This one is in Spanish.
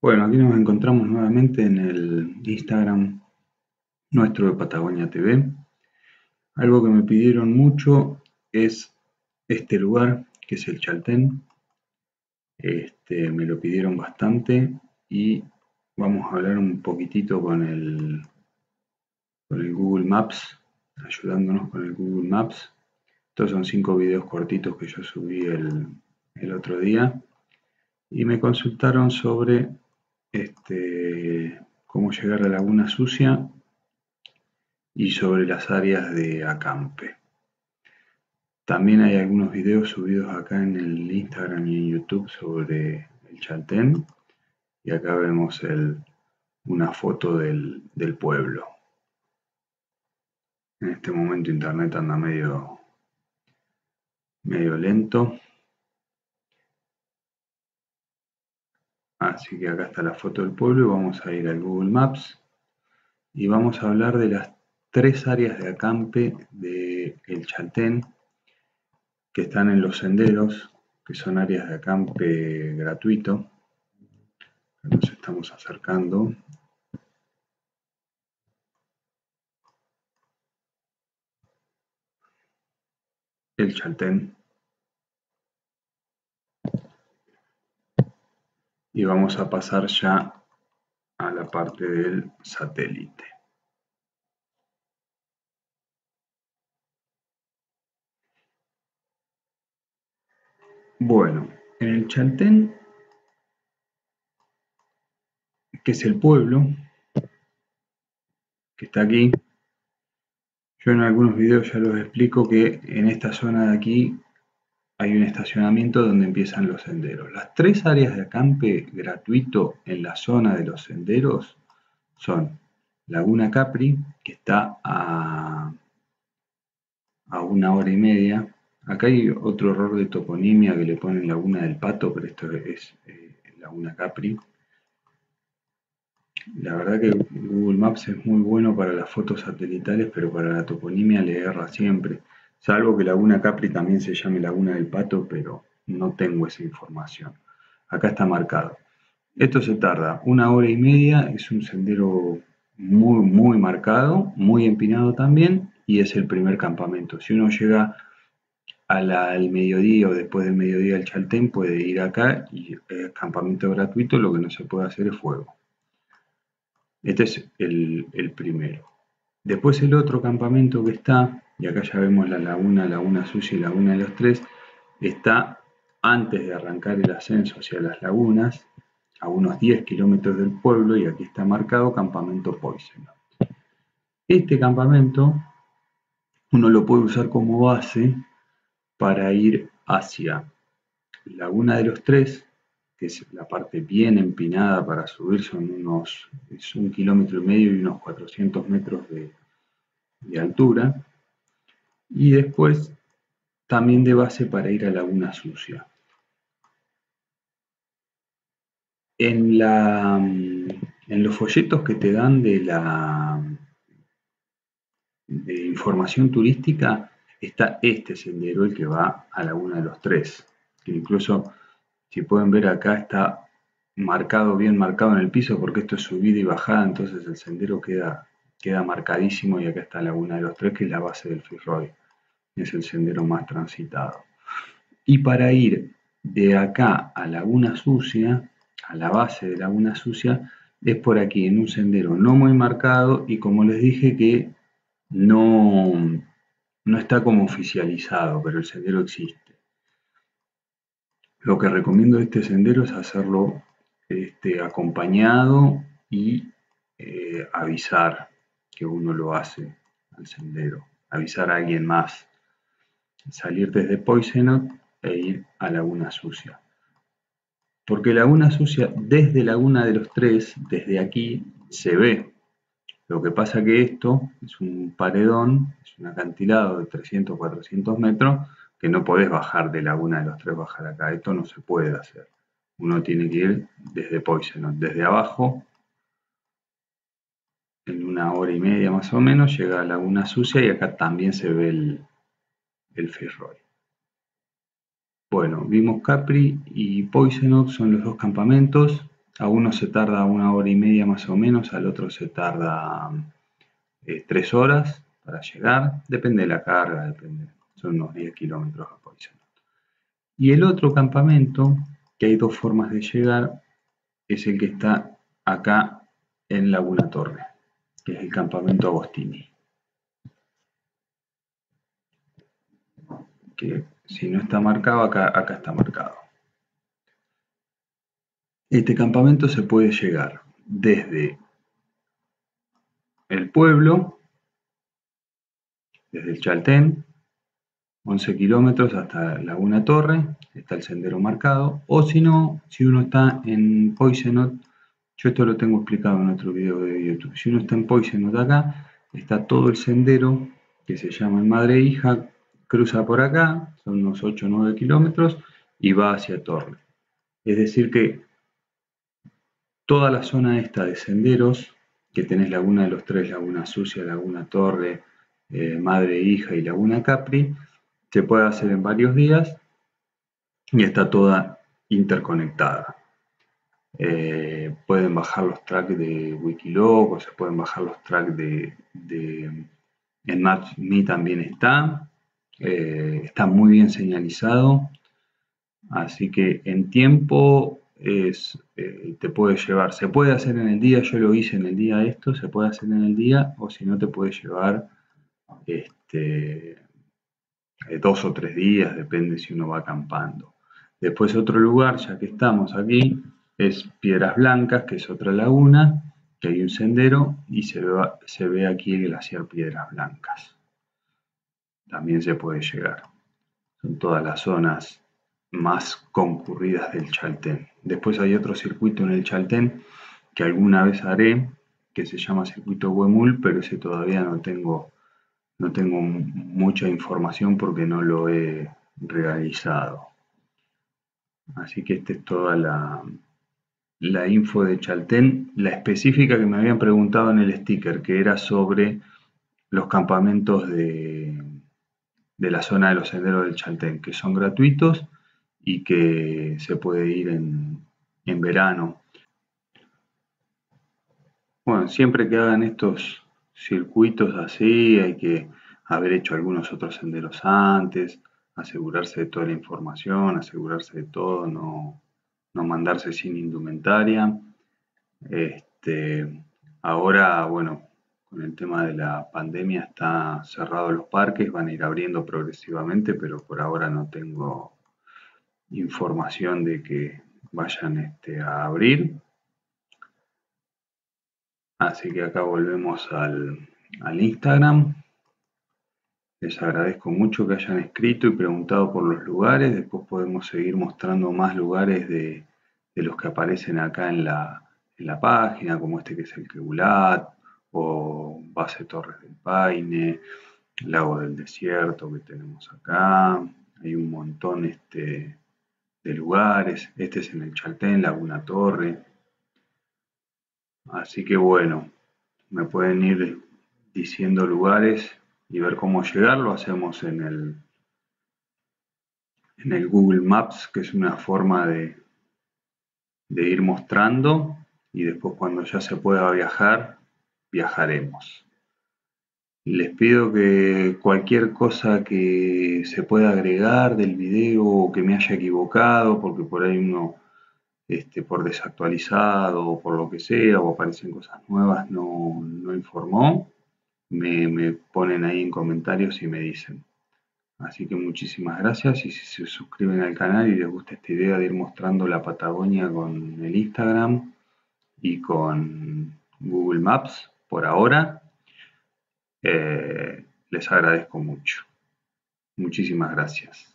Bueno, aquí nos encontramos nuevamente en el Instagram nuestro de Patagonia TV. Algo que me pidieron mucho es este lugar, que es el Chaltén. Me lo pidieron bastante y vamos a hablar un poquitito con el Google Maps, ayudándonos con el Google Maps. Estos son 5 videos cortitos que yo subí el otro día y me consultaron sobre cómo llegar a Laguna Sucia y sobre las áreas de acampe. También hay algunos videos subidos acá en el Instagram y en YouTube sobre el Chaltén. Y acá vemos una foto del pueblo. En este momento internet anda medio lento. Así que acá está la foto del pueblo y vamos a ir al Google Maps. Y vamos a hablar de las 3 áreas de acampe del Chaltén que están en los senderos, que son áreas de acampe gratuito. Nos estamos acercando. El Chaltén. Y vamos a pasar ya a la parte del satélite. Bueno, en el Chaltén, que es el pueblo, que está aquí, yo en algunos videos ya los explico que en esta zona de aquí hay un estacionamiento donde empiezan los senderos. Las 3 áreas de acampe gratuito en la zona de los senderos son Laguna Capri, que está a 1 hora y media. Acá hay otro error de toponimia que le ponen Laguna del Pato, pero esto es Laguna Capri. La verdad que Google Maps es muy bueno para las fotos satelitales, pero para la toponimia le erra siempre. Salvo que Laguna Capri también se llame Laguna del Pato, pero no tengo esa información. Acá está marcado. Esto se tarda 1 hora y media, es un sendero muy marcado, muy empinado también, y es el primer campamento. Si uno llega al mediodía o después del mediodía al Chaltén, puede ir acá y es campamento gratuito, lo que no se puede hacer es fuego. Este es el primero. Después el otro campamento que está, y acá ya vemos la Laguna Sucia y Laguna de los Tres, está antes de arrancar el ascenso hacia las lagunas, a unos 10 kilómetros del pueblo, y aquí está marcado Campamento Poisson. Este campamento uno lo puede usar como base para ir hacia Laguna de los Tres, que es la parte bien empinada para subir, es 1,5 kilómetros y unos 400 metros de altura, y después también de base para ir a Laguna Sucia. En los folletos que te dan de información turística está este sendero, el que va a Laguna de los Tres, que incluso, si pueden ver acá, está marcado, bien marcado en el piso, porque esto es subida y bajada, entonces el sendero queda marcadísimo, y acá está Laguna de los Tres, que es la base del Fitzroy, es el sendero más transitado. Y para ir de acá a Laguna Sucia, a la base de Laguna Sucia, es por aquí, en un sendero no muy marcado, y como les dije que no está como oficializado, pero el sendero existe. Lo que recomiendo de este sendero es hacerlo acompañado y avisar que uno lo hace al sendero, avisar a alguien más, salir desde Poisenot e ir a Laguna Sucia. Porque Laguna Sucia, desde Laguna de los Tres, desde aquí, se ve. Lo que pasa que esto es un paredón, es un acantilado de 300 o 400 metros, que no podés bajar de Laguna de los Tres, bajar acá. Esto no se puede hacer. Uno tiene que ir desde Poisenot, desde abajo, en 1 hora y media más o menos, llega a Laguna Sucia, y acá también se ve el Fitzroy. Bueno, vimos Capri y Poisenot, son los dos campamentos. A uno se tarda 1 hora y media más o menos, al otro se tarda 3 horas para llegar, depende de la carga, depende, son unos 10 kilómetros a Poisson. Y el otro campamento, que hay dos formas de llegar, es el que está acá en Laguna Torre, que es el campamento Agostini. Que si no está marcado, acá está marcado. Este campamento se puede llegar desde el pueblo, desde el Chaltén, 11 kilómetros hasta Laguna Torre, está el sendero marcado, o si no, si uno está en Poisenot, yo esto lo tengo explicado en otro video de YouTube, si uno está en Poisenot acá, está todo el sendero que se llama el Madre Hija, cruza por acá, son unos 8 o 9 kilómetros y va hacia Torre. Es decir que toda la zona esta de senderos, que tenés Laguna de los Tres, Laguna Sucia, Laguna Torre, Madre Hija y Laguna Capri, se puede hacer en varios días y está toda interconectada. Pueden bajar los tracks de Wikiloc o se pueden bajar los tracks en Maps.me también está muy bien señalizado, así que en tiempo te puede llevar, se puede hacer en el día, yo lo hice en el día esto, se puede hacer en el día o si no te puede llevar 2 o 3 días, depende si uno va acampando. Después otro lugar, ya que estamos aquí, es Piedras Blancas, que es otra laguna, que hay un sendero y se ve aquí el glaciar Piedras Blancas. También se puede llegar. Son todas las zonas más concurridas del Chaltén. Después hay otro circuito en el Chaltén que alguna vez haré, que se llama Circuito Huemul, pero ese todavía no tengo mucha información porque no lo he realizado. Así que esta es toda la info de Chaltén, la específica que me habían preguntado en el sticker, que era sobre los campamentos de la zona de los senderos del Chaltén, que son gratuitos y que se puede ir en verano. Bueno, siempre que hagan estos circuitos así, hay que haber hecho algunos otros senderos antes, asegurarse de toda la información, asegurarse de todo, no mandarse sin indumentaria. Ahora, bueno, con el tema de la pandemia está cerrado los parques, van a ir abriendo progresivamente, pero por ahora no tengo información de que vayan a abrir. Así que acá volvemos al Instagram. Les agradezco mucho que hayan escrito y preguntado por los lugares. Después podemos seguir mostrando más lugares de los que aparecen acá en la página, como este que es el Quebulat, o Base Torres del Paine, Lago del Desierto que tenemos acá. Hay un montón de lugares. Este es en el Chaltén, Laguna Torre. Así que bueno, me pueden ir diciendo lugares y ver cómo llegar. Lo hacemos en el Google Maps, que es una forma de ir mostrando y después cuando ya se pueda viajar, viajaremos. Les pido que cualquier cosa que se pueda agregar del video o que me haya equivocado, porque por ahí uno por desactualizado o por lo que sea, o aparecen cosas nuevas, no informó, me ponen ahí en comentarios y me dicen. Así que muchísimas gracias y si se suscriben al canal y les gusta esta idea de ir mostrando la Patagonia con el Instagram y con Google Maps por ahora, les agradezco mucho. Muchísimas gracias.